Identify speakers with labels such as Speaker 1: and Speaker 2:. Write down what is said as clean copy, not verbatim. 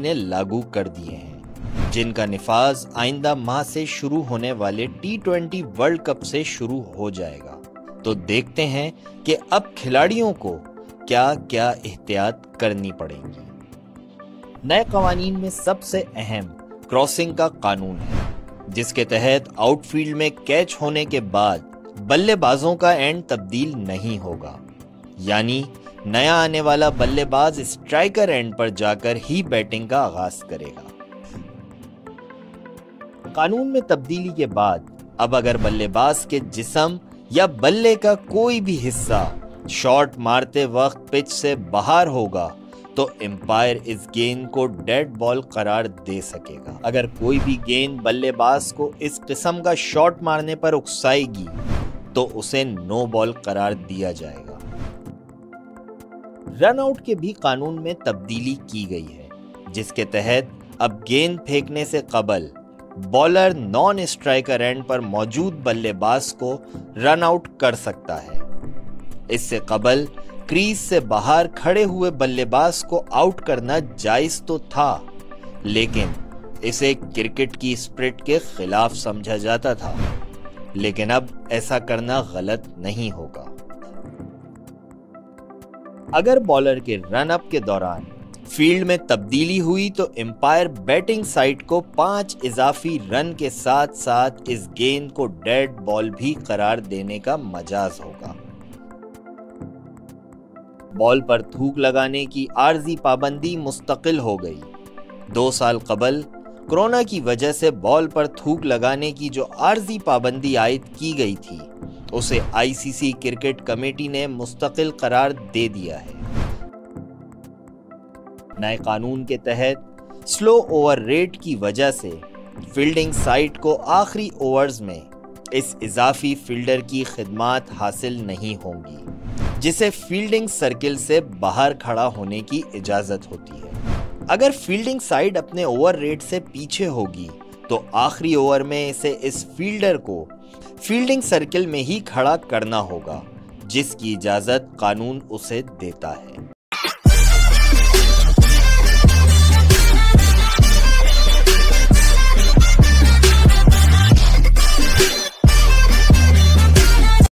Speaker 1: ने लागू कर दिए हैं, जिनका निफाज आइंदा माह से शुरू होने वाले T20 वर्ल्ड कप से शुरू हो जाएगा। तो देखते हैं कि अब खिलाड़ियों को क्या क्या एहतियात करनी पड़ेंगी। नए कवानीन में सबसे अहम क्रॉसिंग का कानून है, जिसके तहत आउटफील्ड में कैच होने के बाद बल्लेबाजों का एंड तब्दील नहीं होगा, यानी नया आने वाला बल्लेबाज स्ट्राइकर एंड पर जाकर ही बैटिंग का आगाज करेगा। कानून में तब्दीली के बाद अब अगर बल्लेबाज के जिस्म या बल्ले का कोई भी हिस्सा शॉट मारते वक्त पिच से बाहर होगा तो एम्पायर इस गेंद को डेड बॉल करार दे सकेगा। अगर कोई भी गेंद बल्लेबाज को इस किस्म का शॉट मारने पर उकसाएगी तो उसे नो बॉल करार दिया जाएगा। रन आउट के भी कानून में तब्दीली की गई है, जिसके तहत अब गेंद फेंकने से कबल बॉलर नॉन स्ट्राइकर एंड पर मौजूद बल्लेबाज को रन आउट कर सकता है। इससे कबल क्रीज से बाहर खड़े हुए बल्लेबाज को आउट करना जायज तो था, लेकिन इसे क्रिकेट की स्पिरिट के खिलाफ समझा जाता था। लेकिन अब ऐसा करना गलत नहीं होगा। अगर बॉलर के रन अप के दौरान फील्ड में तब्दीली हुई तो एम्पायर बैटिंग साइड को 5 इजाफी रन के साथ साथ इस गेंद को डेड बॉल भी करार देने का मजाज होगा। बॉल पर थूक लगाने की आर्जी पाबंदी मुस्तकिल हो गई। 2 साल कबल कोरोना की वजह से बॉल पर थूक लगाने की जो आर्जी पाबंदी आयद की गई थी, उसे आईसीसी क्रिकेट कमेटी ने मुस्तकिल करार दे दिया है। नए कानून के तहत स्लो ओवर रेट की वजह से फील्डिंग साइड को आखिरी ओवर्स में इस इजाफी फील्डर की खिदमात हासिल नहीं होंगी, जिसे फील्डिंग सर्किल से बाहर खड़ा होने की इजाजत होती है। अगर फील्डिंग साइड अपने ओवर रेट से पीछे होगी तो आखिरी ओवर में इसे इस फील्डर को फील्डिंग सर्किल में ही खड़ा करना होगा, जिसकी इजाजत कानून उसे देता है।